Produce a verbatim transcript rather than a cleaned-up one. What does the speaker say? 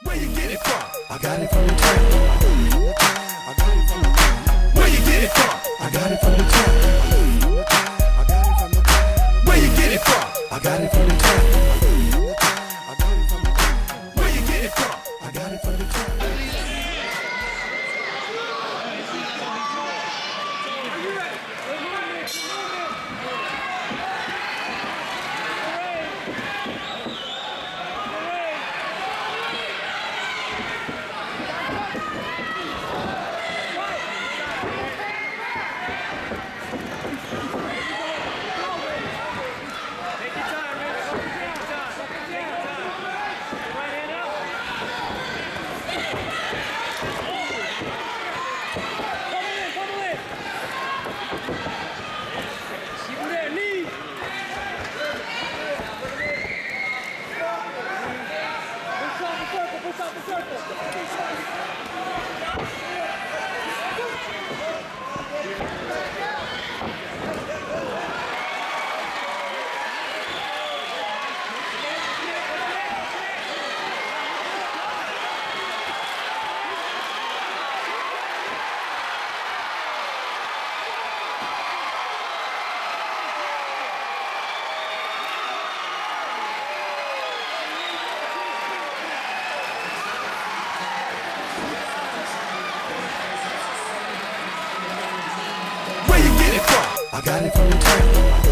Where you get it from? I got it from the trap. I got it from the trap. Where you get it from? I got it from the trap. I got it from the trap. Where you get it from? I got it from the trap. I got it from the trap. Where you get it from? I got it from the trap. Where you get it from? I got it from the trap.